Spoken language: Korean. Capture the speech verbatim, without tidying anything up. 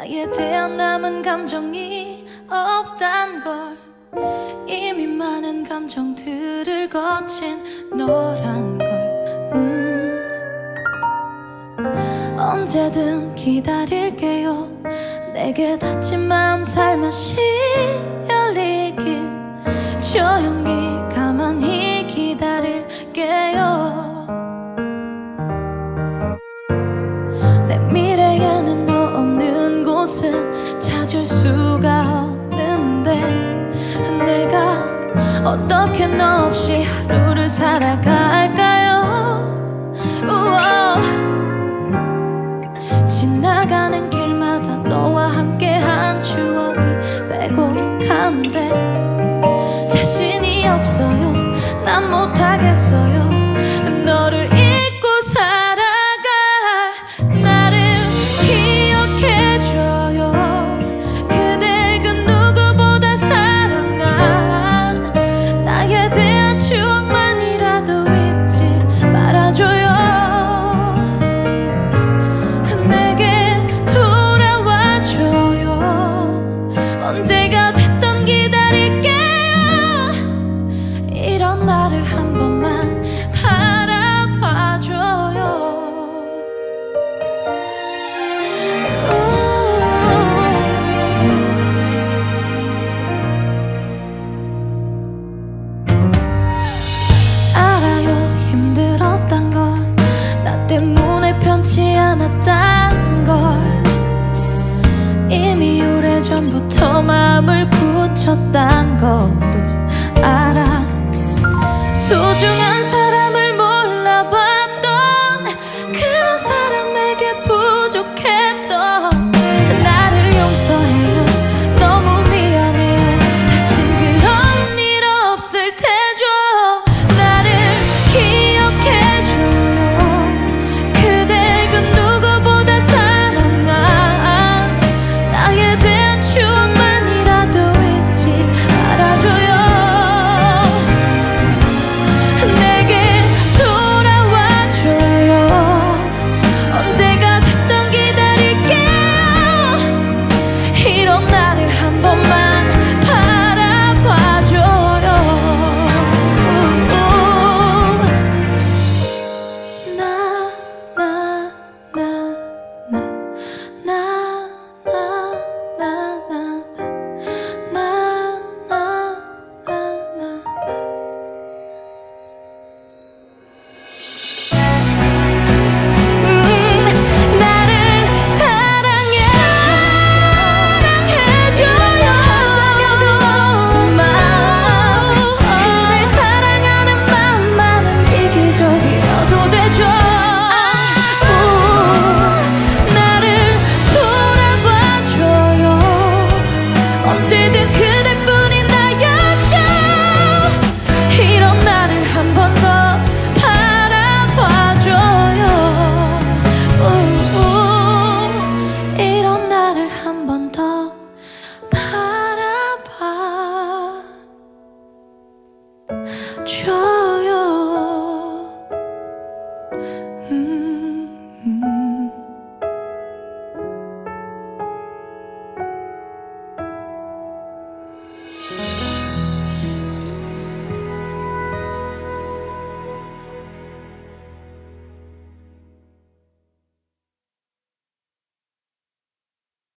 나에 대한 남은 감정이 없단 걸, 이미 많은 감정들을 거친 너란 걸. 음. 언제든 기다릴게요. 내게 닫힌 마음 살며시 열리길. 조용히 가만히 기다릴게요. 내 미래에는 너 없는 곳은 찾을 수가 없는데, 내가 어떻게 너 없이 하루를 살아갈까요? 우와. 지나가는 길마다 너와 함께한 추억이 빼곡한데 자신이 없어요. 난 못하겠어요. 너를 잊고 살아갈 나를 기억해줘요. 그대 그 누구보다 사랑한 나에 대한 추억만이라도 잊지 말아줘요. 언제가 됐던 기다릴게요. 이런 나를 한 번만 바라봐줘요. 알아요, 힘들었단 걸. 나 때문에 편치 않았단 걸. 이미 오래전부터 마음을 굳혔단 것도 알아. 소중한 사람을 몰라봤던 그런 사람에게 부족했던 나를 용서해요. 너무 미안해요. 다신 그런 일 없을 테죠. 나를 기억해줘요. 그대 그 누구보다 사랑한 나에 대한 추억만이라도 잊지 말아줘요. 내게 돌아와줘요. 언제가 됐던 기다릴게요. 이런 나를 한 번만 바라봐줘요. 우우. 나, 나, 나, 나, 나, 나, 나, 나, 나, 나, 나, 나, 나. 음, 나를 사랑해, 사랑해줘요. 정말 그댈 사랑하는 마음만은 이기적이어도 되죠. 우, 나를 돌아봐줘요. 언제든 그대뿐인 나였죠. 이런 나를 한 번 더 바라봐줘요. 우, 우, 이런 나를 한 번 더 바라봐줘요. 음.